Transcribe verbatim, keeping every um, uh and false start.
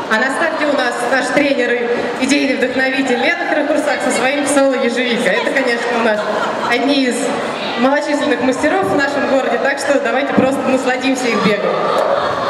А на старте у нас наш тренер и идейный вдохновитель Лена Крахурсак со своим соло «Ежевика». Это, конечно, у нас одни из малочисленных мастеров в нашем городе, так что давайте просто насладимся их бегом.